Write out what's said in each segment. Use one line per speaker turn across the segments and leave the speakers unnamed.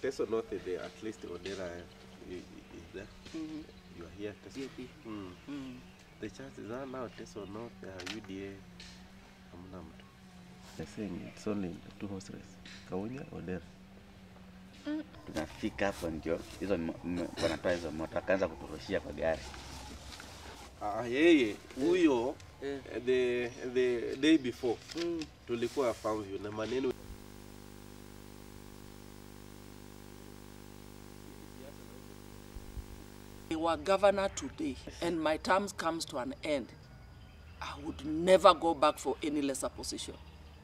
Teso North, at least Odera is there. You are here, Teso. The chances are now Teso North, UDA, they're saying it's only 2 horse race. Kawunya, Odera.
Tunafika hapo ndio hizo wanatoa hizo moto akaanza kuturushia kwa gari.
Yeye huyo the day before tulikuwa Farmview na maneno
were governor today and my term comes to an end, I would never go back for any lesser position.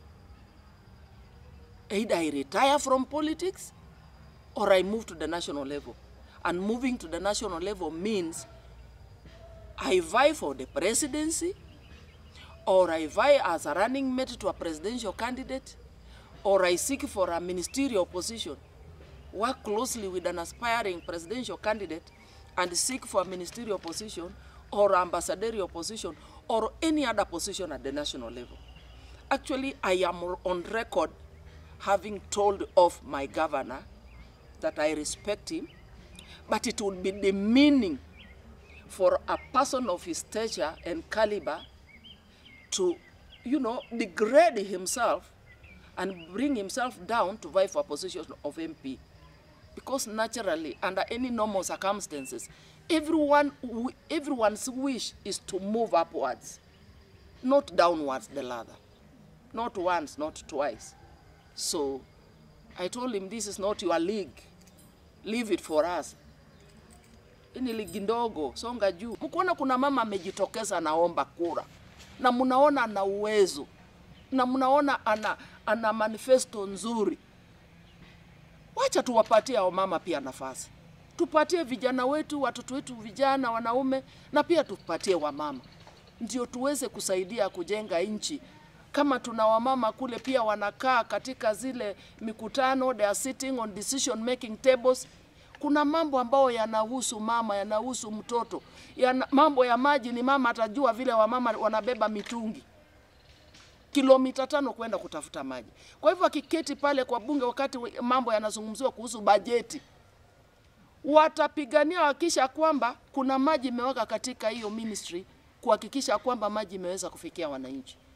Either I retire from politics or I move to the national level. And moving to the national level means I vie for the presidency, or I vie as a running mate to a presidential candidate, or I seek for a ministerial position, work closely with an aspiring presidential candidate and seek for a ministerial position or ambassadorial position or any other position at the national level. Actually, I am on record having told off my governor that I respect him, but it would be demeaning for a person of his stature and caliber to, degrade himself and bring himself down to vie for a position of MP. Because naturally, under any normal circumstances, everyone's wish is to move upwards, not downwards the ladder. Not once, not twice. So I told him, this is not your league. Leave it for us. Ini ligi ndogo, songa juu. Mkuona kuna mama amejitokeza naomba kura. Na mnaona ana uwezo. Na mnaona ana manifesto nzuri. Wacha tuwapatie hao mama pia nafasi. Tupatie vijana wetu, watoto wetu vijana, wanaume, na pia tupatie wamama. Ndio tuweze kusaidia kujenga nchi. Kama tuna wamama kule pia wanakaa katika zile mikutano, they are sitting on decision making tables. Kuna mambo ambao yanahusu mama, yanahusu mtoto. Mambo ya maji ni mama atajua vile wamama wanabeba mitungi kilomita 5 kwenda kutafuta maji. Kwa hivyo akiketi pale kwa bunge wakati mambo yanazungumziwa kuhusu bajeti, watapigania hakikisha kwamba kuna maji imeweka katika hiyo ministry, kuhakikisha kwamba maji imeweza kufikia wananchi.